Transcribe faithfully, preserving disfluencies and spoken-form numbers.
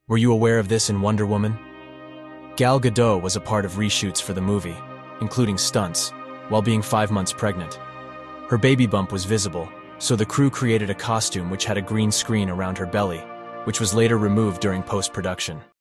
Were you aware of this in Wonder Woman? Gal Gadot was a part of reshoots for the movie, including stunts, while being five months pregnant. Her baby bump was visible, so the crew created a costume which had a green screen around her belly, which was later removed during post-production.